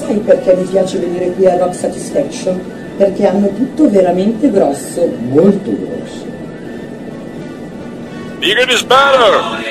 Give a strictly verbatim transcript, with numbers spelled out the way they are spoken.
sai perché mi piace venire qui a Rock Satisfaction? Perché hanno tutto veramente grosso. Molto grosso. Bigger is better!